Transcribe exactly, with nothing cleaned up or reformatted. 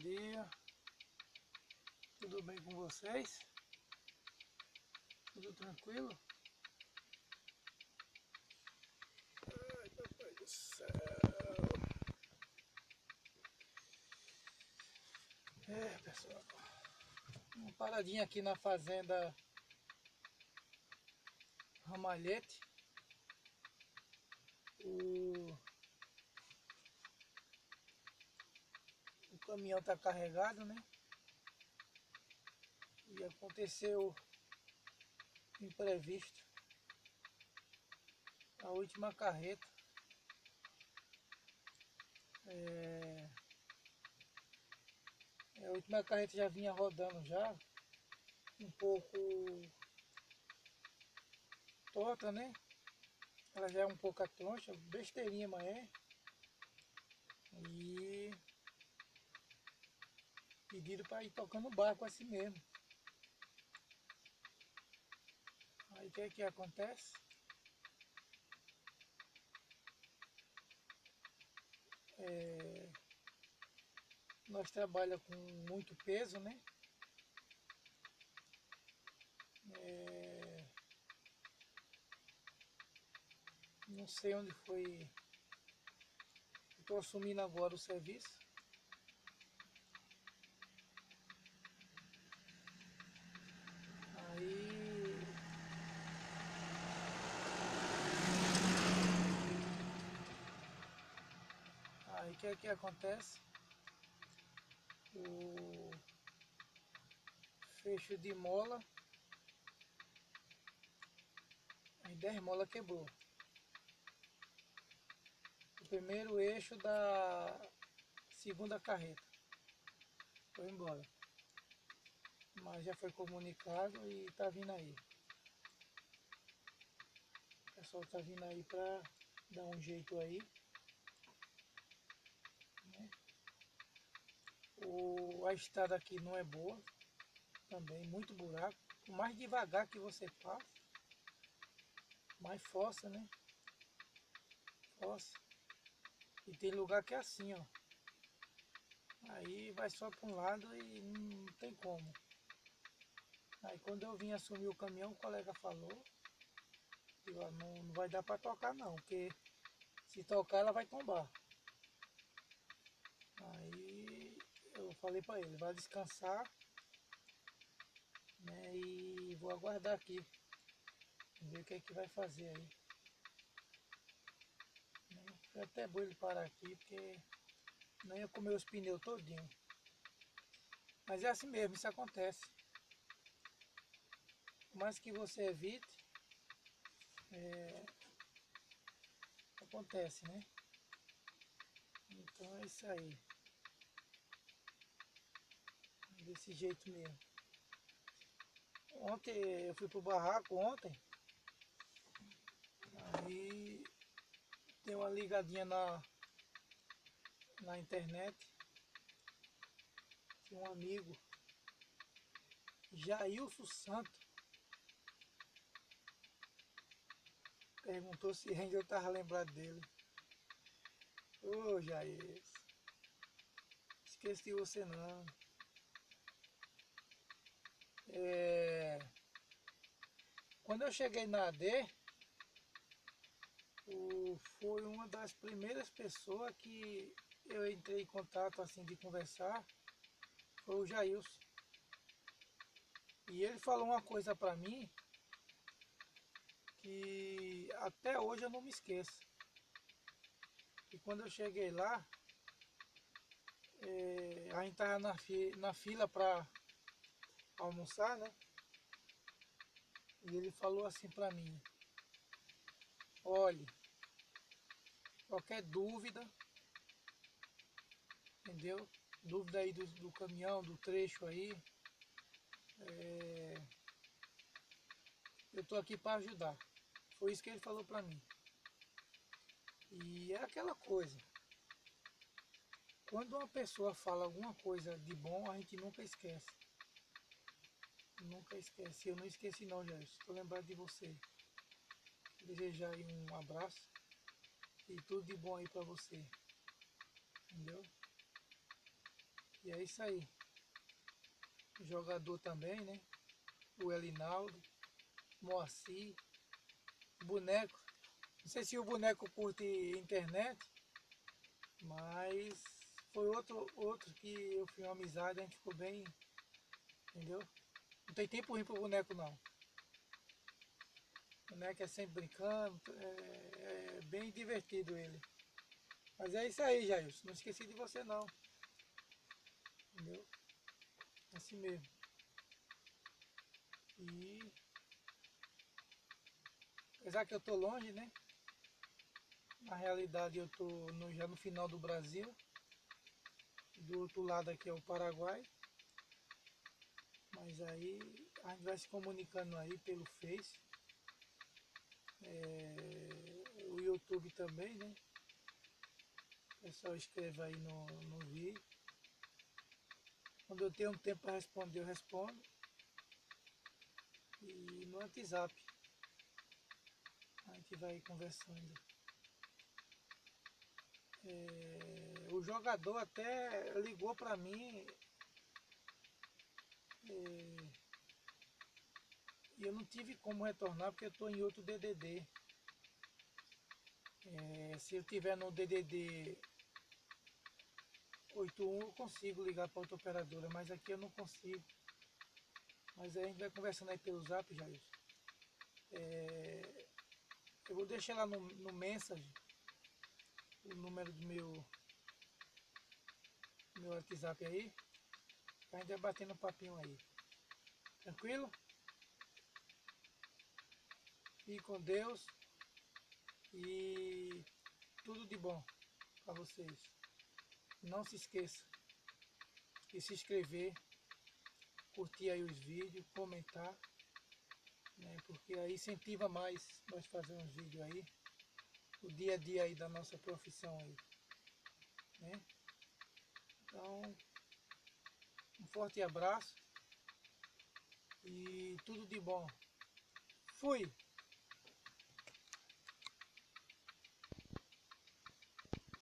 dia, tudo bem com vocês? Tudo tranquilo? Ai, papai do céu! É, pessoal, uma paradinha aqui na fazenda Ramalhete. O, o caminhão tá carregado, né? E aconteceu imprevisto. A última carreta é, a última carreta já vinha rodando já, um pouco torta, né? Ela já é um pouco a troncha, besteirinha, mas é. E pediram para ir tocando barco assim mesmo. Aí o que é que acontece? É, nós trabalhamos com muito peso, né? É, não sei onde foi. Estou assumindo agora o serviço. Aí Aí o que é que acontece? O fecho de mola, as dez molas quebrou. O primeiro eixo da segunda carreta foi embora. Mas já foi comunicado e tá vindo aí. O pessoal tá vindo aí pra dar um jeito aí, né? O, a estrada aqui não é boa, também muito buraco. Por mais devagar que você passa, mais força, né? Força. E tem lugar que é assim, ó. Aí vai só para um lado e não tem como. Aí quando eu vim assumir o caminhão, o colega falou, digo, ó, não, não vai dar para tocar não, porque se tocar ela vai tombar. Aí eu falei para ele, vai descansar, né? E vou aguardar aqui, ver o que é que vai fazer aí. Né? Foi até bom ele parar aqui, porque não ia comer os pneus todinho. Mas é assim mesmo, isso acontece. Por mais que você evite, é, acontece, né? Então é isso aí. Desse jeito mesmo. Ontem eu fui pro barraco ontem. Aí tem uma ligadinha na, na internet. Tinha um amigo, Jailson Santos, perguntou se ainda eu tava lembrado dele. Ô Jair, esqueci de você não. É, quando eu cheguei na A D, o, foi uma das primeiras pessoas que eu entrei em contato assim de conversar, foi o Jailson. E ele falou uma coisa pra mim que até hoje eu não me esqueço. E quando eu cheguei lá, é, a gente estava na, fi, na fila para almoçar, né? E ele falou assim para mim, olhe, qualquer dúvida, entendeu? Dúvida aí do, do caminhão, do trecho aí, é, eu tô aqui para ajudar. Foi isso que ele falou para mim. E é aquela coisa, quando uma pessoa fala alguma coisa de bom, a gente nunca esquece. Nunca esquece. Eu não esqueci não, Jair. Estou lembrado de você. Desejar aí um abraço e tudo de bom aí para você. Entendeu? E é isso aí. O jogador também, né? O Elinaldo, Moacir, boneco. Não sei se o boneco curte internet, mas foi outro, outro que eu fiz uma amizade, a gente ficou bem, entendeu? Não tem tempo ruim pro boneco não. O boneco é sempre brincando, é, é bem divertido ele. Mas é isso aí, Jailson. Não esqueci de você não. Entendeu? Assim mesmo. E apesar que eu tô longe, né? Na realidade eu tô no, já no final do Brasil. Do outro lado aqui é o Paraguai. Mas aí a gente vai se comunicando aí pelo Face. É, o YouTube também, né? O pessoal escreve aí no, no vídeo. Quando eu tenho um tempo para responder, eu respondo. E no WhatsApp a gente vai conversando. É, o jogador até ligou para mim é, e eu não tive como retornar porque eu estou em outro D D D. É, se eu tiver no D D D oitenta e um eu consigo ligar para outra operadora, mas aqui eu não consigo. Mas aí a gente vai conversando aí pelo zap, Jair. É, eu vou deixar lá no, no message o número do meu, meu WhatsApp aí, pra gente batendo um papinho aí. Tranquilo? Fique com Deus e tudo de bom para vocês. Não se esqueça de se inscrever, curtir aí os vídeos, comentar, né, porque aí incentiva mais nós fazer uns vídeos aí, o dia a dia aí da nossa profissão aí, né? Então, um forte abraço e tudo de bom. Fui!